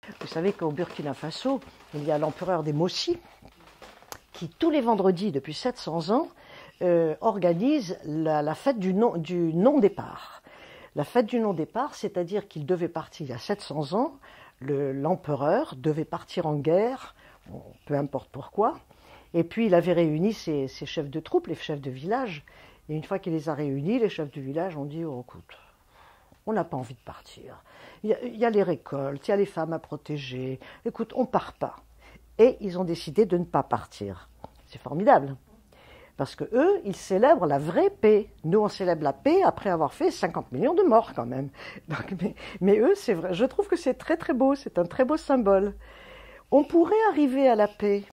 Vous savez qu'au Burkina Faso, il y a l'empereur des Mossi qui, tous les vendredis depuis 700 ans, organise la fête du non-départ. La fête du non-départ, c'est-à-dire qu'il devait partir il y a 700 ans, l'empereur devait partir en guerre, bon, peu importe pourquoi, et puis il avait réuni ses chefs de troupes, les chefs de village, et une fois qu'il les a réunis, les chefs de village ont dit oh, écoute, on n'a pas envie de partir. Il y a les récoltes, il y a les femmes à protéger. Écoute, on ne part pas. Et ils ont décidé de ne pas partir. C'est formidable. Parce que eux, ils célèbrent la vraie paix. Nous, on célèbre la paix après avoir fait 50 millions de morts quand même. Donc, mais eux, c'est vrai. Je trouve que c'est très très beau. C'est un très beau symbole. On pourrait arriver à la paix